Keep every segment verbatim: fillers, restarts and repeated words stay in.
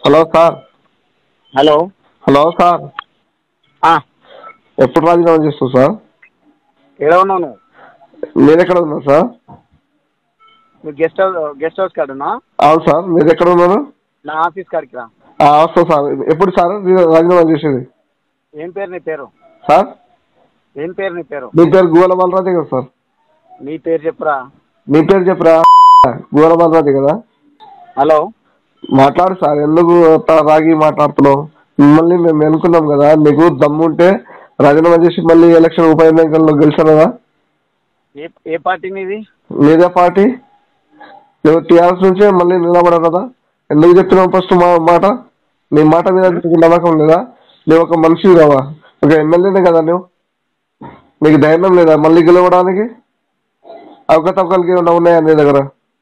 Hello sir. Hello hello sir. ఎప్పుడు రాజీనామా చేస్తావు సార్? ఎలా ఉన్నావు నువ్వు? మీరు ఎక్కడ ఉన్నారు సార్? మీరు గెస్ట్ హౌస్ గెస్ట్ హౌస్ కాడున్నా? అవును సార్. మీరు ఎక్కడ ఉన్నారు? నా ఆఫీస్ కాడికి రా. వస్తాం సార్. ఎప్పుడు సార్ రాజీనామా చేసేది? ఏం పేరు నీ పేరు? సార్ ఏం పేరు నీ పేరు? మీ పేరు గోల బాలరాజే కదా సార్? నీ పేరు చెప్పురా. మీ పేరు చెప్పురా. గోల బాలరాజే కదా? హలో మాట్లాడు సార్. ఎందుకు రాగి మాట్లాడుతున్నావు? మిమ్మల్ని మేము అనుకున్నాం కదా, నీకు దమ్ముంటే రాజీనామా చేసి మళ్ళీ ఎలక్షన్ ఉప ఎన్నికల్లో గెలిచాను కదా. ఏ ఏ పార్టీ నీది? మీదే పార్టీ. నువ్వు టీఆర్ఎస్ నుంచే మళ్ళీ నిలబడవు కదా. ఎందుకు చెప్తున్నావు ఫస్ట్ మా మాట? నీ మాట మీద నీకు నమ్మకం లేదా? నువ్వు ఒక మనిషి రావా? ఒక ఎమ్మెల్యేనే కదా నువ్వు. నీకు ధైర్యం లేదా మళ్ళీ గెలవడానికి? అవకతవకలకి ఏమైనా ఉన్నాయా నీ దగ్గర?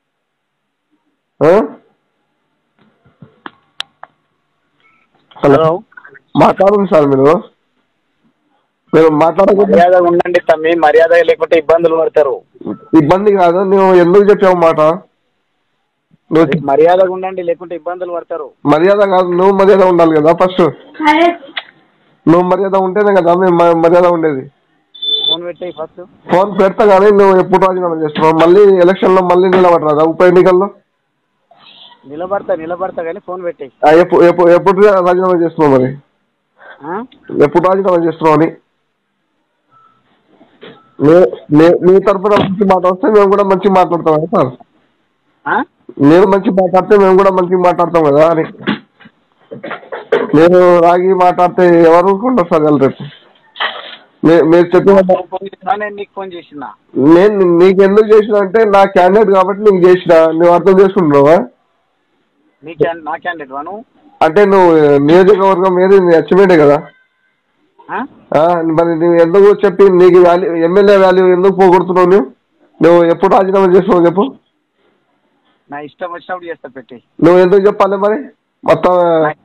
హలో మాట్లాడండి సార్. మీరు మీరు మాట్లాడకూడదు. మర్యాద ఉండండి తమ్మి. మర్యాద లేకుంటే ఇబ్బందులు పడతారు. ఇబ్బంది కాదు. నువ్వు ఎందుకు చెప్పావు మాట? నువ్వు మర్యాదగా ఉండండి లేకుంటే ఇబ్బందులు పడతారు. మర్యాద కాదు, నువ్వు మర్యాద ఉండాలి కదా ఫస్ట్. నువ్వు మర్యాద ఉంటేనే కదా మేము మర్యాద ఉండేది. ఫోన్ పెట్టాయి ఫస్ట్. ఫోన్ పెడతా కానీ నువ్వు ఎప్పుడు రాజీనామా చేస్తున్నావు? మళ్ళీ ఎలక్షన్ లో మళ్ళీ నిలబడరా ఉప ఎన్నికల్లో? నిలబడతా నిలబడతా కానీ ఫోన్ పెట్టాయి. ఎప్పుడు ఎప్పుడు రాజీనామా చేస్తున్నావు? మరి ఎప్పుడు రాజీనామా చేస్తున్నావు అని మీ తరఫున మంచి మాట వస్తే మేము కూడా మంచి మాట్లాడతాం కదా సార్. మీరు మంచి మాట్లాడితే మేము కూడా మంచి మాట్లాడతాం కదా అని. నేను రాగి మాట్లాడితే ఎవరు ఊరుకుంటారు సార్? రేపు మీరు చెప్పిన నేను నీకు ఎందుకు చేసిన అంటే నా క్యాండిడేట్ కాబట్టి నీకు చేసిన. నువ్వు అర్థం చేసుకుంటున్నావా? అంటే నువ్వు నియోజకవర్గం ఏది అచ్చమేటే కదా. మరి నువ్వు ఎందుకు చెప్పి నీకు వాల్యూ ఎమ్మెల్యే వాల్యూ ఎందుకు పోగొడుతున్నావు? నువ్వు నువ్వు ఎప్పుడు రాజీనామా చేస్తున్నావు చెప్పు. నా ఇష్టం వచ్చినప్పుడు చేస్తా పెట్టి. నువ్వు ఎందుకు చెప్పాలి మరి మొత్తం?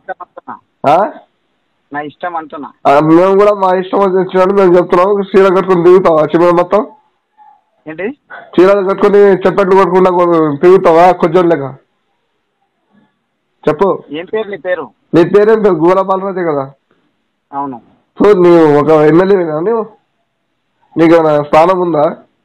నా ఇష్టం అంటున్నా. మేము కూడా మా ఇష్టం వచ్చినట్టు మేము చెప్తున్నాం. చీర కట్టుకుని తిరుగుతావా అచ్చమే మొత్తం? ఏంటి చీర కట్టుకుని చెప్పట్లు కొట్టుకుండా తిరుగుతావా కొంచెం లెక్క? చెప్పు. ఏం పేరు నీ పేరు? నీ పేరేం పేరు? గోల బాలరాజే కదా? అవును. సో నువ్వు ఒక ఎమ్మెల్యేనా? నువ్వు నీకు ఏమైనా స్థానం ఉందా?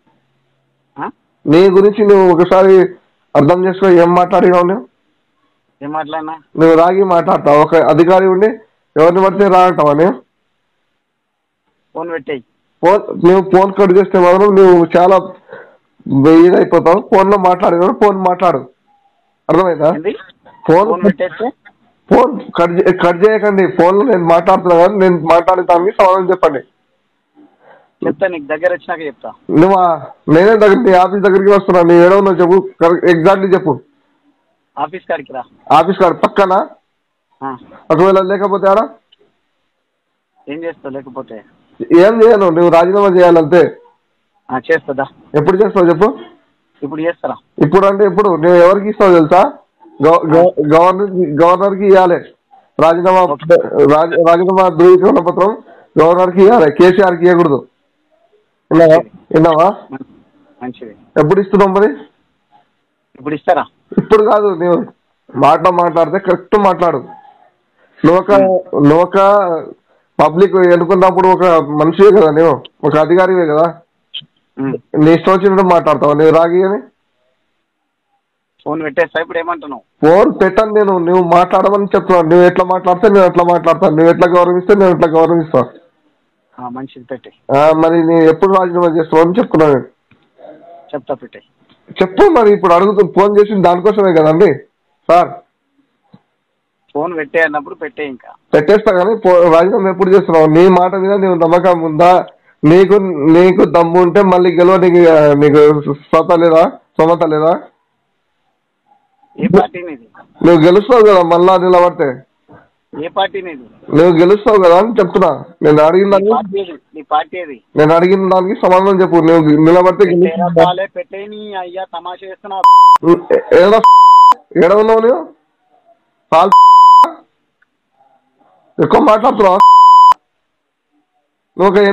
నీ గురించి నువ్వు ఒకసారి అర్థం చేసుకో. ఏం మాట్లాడినావు నువ్వు? ఏం మాట్లాడినా? నువ్వు రాగి మాట్లాడతావు. ఒక అధికారి ఉండి ఎవరిని పడితే రా అంటావా? నువ్వు ఫోన్ పెట్టాయి. ఫోన్ నువ్వు ఫోన్ కట్ చేస్తే మాత్రం నువ్వు చాలా ఇదైపోతావు. ఫోన్లో మాట్లాడినాడు. ఫోన్ మాట్లాడు. అర్థమైందా? ఫోన్ ఫోన్ కట్ కట్ చేయకండి. ఫోన్లో నేను మాట్లాడుతున్నా కానీ నేను మాట్లాడటానికి సమాధానం చెప్పండి. చెప్తా. నీకు దగ్గర వచ్చినాక చెప్తా. నువ్వు నేనే దగ్గర నీ ఆఫీస్ దగ్గరికి వస్తున్నా. నీ ఏడవో చెప్పు. ఎగ్జాక్ట్లీ చెప్పు. ఆఫీస్ కాడికి రా. ఆఫీస్ కాడ పక్కన? ఒకవేళ లేకపోతే ఆడ ఏం చేస్తావు? లేకపోతే ఏం చేయను. నువ్వు రాజీనామా చేయాలంతే. చేస్తుందా? ఎప్పుడు చేస్తావు చెప్పు. ఇప్పుడు చేస్తారా? ఇప్పుడు అంటే ఇప్పుడు నువ్వు ఎవరికి ఇస్తావు తెలుసా? గవర్నర్ గవర్నర్కి ఇవ్వాలి రాజీనామా. రాజీనామా ధృవీకరణ పత్రం గవర్నర్కి ఇవ్వాలి. కేసీఆర్కి ఇవ్వకూడదు. విన్నావా? విన్నావా? మంచిది. ఎప్పుడు ఇస్తున్నావు మరి? ఇప్పుడు ఇస్తారా? ఇప్పుడు కాదు. నువ్వు మాట మాట్లాడితే కరెక్ట్ మాట్లాడు. నువ్వు ఒక నువ్వు ఒక పబ్లిక్ ఎన్నుకున్నప్పుడు ఒక మనిషివే కదా. నువ్వు ఒక అధికారివే కదా. నీ ఇష్టం వచ్చినట్టు మాట్లాడతావు. నువ్వు రాగి అని ఫోన్ పెట్టేస్తా. ఇప్పుడు ఏమంటున్నావు? ఫోన్ పెట్టాను నేను. నువ్వు మాట్లాడమని చెప్తున్నావు. నువ్వు ఎట్లా మాట్లాడితే నేను ఎట్లా మాట్లాడతాను. నువ్వు ఎట్లా గౌరవిస్తే నేను ఎట్లా గౌరవిస్తాను. మంచిది పెట్టి. మరి నేను ఎప్పుడు రాజీనామా చేస్తావు అని చెప్తున్నాను. చెప్తా పెట్టి. చెప్పు. మరి ఇప్పుడు అడుగుతూ ఫోన్ చేసింది దానికోసమే కదండి సార్. ఫోన్ పెట్టే అన్నప్పుడు పెట్టే. ఇంకా పెట్టేస్తా కానీ రాజీనామా ఎప్పుడు చేస్తున్నావు? నీ మాట మీద నీకు నమ్మకం ఉందా? నీకు నీకు దమ్ము ఉంటే మళ్ళీ గెలవ నీకు నీకు స్వత లేదా సమత లేదా? ఏ పార్టీ నీది? నువ్వు గెలుస్తావు కదా మళ్ళా నిలబడితే. ఏ పార్టీ నీది? నువ్వు గెలుస్తావు కదా అని చెప్తున్నా. నేను అడిగిన దానికి నేను అడిగిన దానికి సమాధానం చెప్పు. నువ్వు నిలబడితే ఏడ ఉన్నావు నువ్వు? ఎక్కువ మాట్లాడుతున్నావు నువ్వు.